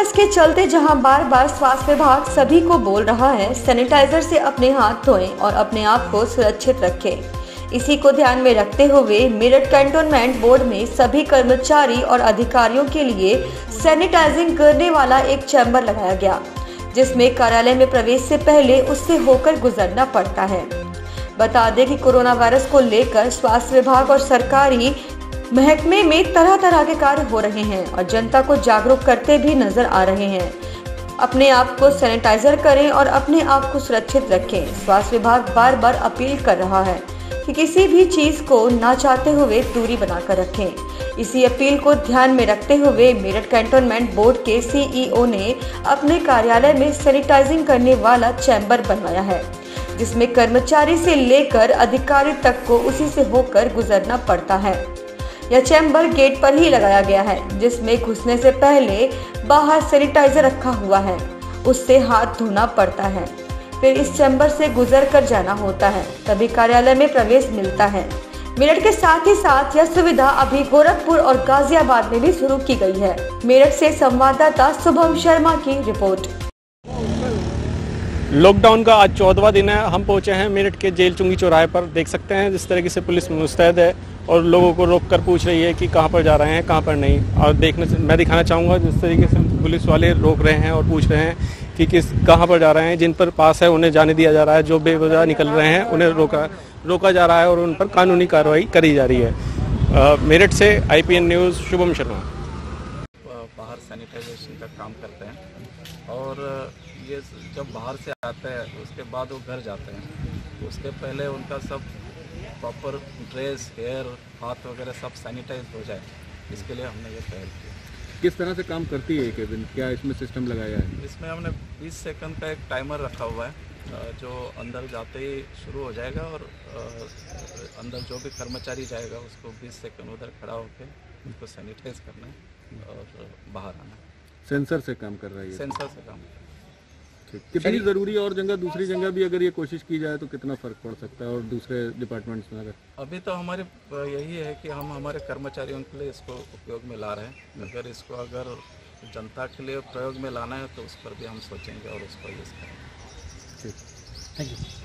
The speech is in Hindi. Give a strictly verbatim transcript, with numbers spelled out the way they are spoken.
वायरस के चलते जहां बार बार स्वास्थ्य विभाग सभी को बोल रहा है सैनिटाइजर से अपने हाथ धोएं और अपने आप को सुरक्षित रखें, इसी को ध्यान में रखते हुए मेरठ कैंटोनमेंट बोर्ड में सभी कर्मचारी और अधिकारियों के लिए सैनिटाइजिंग करने वाला एक चैम्बर लगाया गया, जिसमें कार्यालय में प्रवेश से पहले उससे होकर गुजरना पड़ता है। बता दें कि कोरोना वायरस को लेकर स्वास्थ्य विभाग और सरकारी महकमे में तरह तरह के कार्य हो रहे हैं और जनता को जागरूक करते भी नजर आ रहे हैं। अपने आप को सैनिटाइजर करें और अपने आप को सुरक्षित रखें। स्वास्थ्य विभाग बार बार अपील कर रहा है कि किसी भी चीज को ना चाहते हुए दूरी बनाकर रखें। इसी अपील को ध्यान में रखते हुए मेरठ कैंटोनमेंट बोर्ड के सीईओ ने अपने कार्यालय में सैनिटाइजिंग करने वाला चैम्बर बनवाया है, जिसमें कर्मचारी से लेकर अधिकारी तक को उसी से होकर गुजरना पड़ता है। यह चैम्बर गेट पर ही लगाया गया है, जिसमें घुसने से पहले बाहर सैनिटाइजर रखा हुआ है, उससे हाथ धोना पड़ता है, फिर इस चैम्बर से गुजर कर जाना होता है, तभी कार्यालय में प्रवेश मिलता है। मेरठ के साथ ही साथ यह सुविधा अभी गोरखपुर और गाजियाबाद में भी शुरू की गई है। मेरठ से संवाददाता शुभम शर्मा की रिपोर्ट। लॉकडाउन का आज चौदहवां दिन है। हम पहुंचे हैं मेरठ के जेल चुंगी चौराहे पर। देख सकते हैं जिस तरीके से पुलिस मुस्तैद है और लोगों को रोक कर पूछ रही है कि कहां पर जा रहे हैं, कहां पर नहीं। और देखने से मैं दिखाना चाहूँगा जिस तरीके से पुलिस वाले रोक रहे हैं और पूछ रहे हैं कि किस कहां पर जा रहे हैं। जिन पर पास है उन्हें जाने दिया जा रहा है, जो बेवजह निकल रहे हैं उन्हें रोका रोका जा रहा है और उन पर कानूनी कार्रवाई करी जा रही है। मेरठ से I P N news Shubham Sharma. बाहर सैनिटाइजेशन का काम करते हैं और ये जब बाहर से आते हैं उसके बाद वो घर जाते हैं, उसके पहले उनका सब प्रॉपर ड्रेस, हेयर, हाथ वगैरह सब सैनिटाइज हो जाए, इसके लिए हमने ये पहल की। किस तरह से काम करती है केबिन? क्या इसमें सिस्टम लगाया है? इसमें हमने बीस सेकंड का एक टाइमर रखा हुआ है जो अंदर जाते ही शुरू हो जाएगा और अंदर जो भी कर्मचारी जाएगा उसको बीस सेकंड उधर खड़ा होकर उसको सैनिटाइज करना है और बाहर आना है। सेंसर से काम कर रहा है? सेंसर से काम। कितनी ज़रूरी और जगह दूसरी जगह भी अगर ये कोशिश की जाए तो कितना फ़र्क पड़ सकता है और दूसरे डिपार्टमेंट्स में? अगर अभी तो हमारे यही है कि हम हमारे कर्मचारियों के लिए इसको उपयोग में ला रहे हैं। अगर इसको अगर जनता के लिए प्रयोग में लाना है तो उस पर भी हम सोचेंगे और उसको यूज़ करेंगे। ठीक, थैंक यू।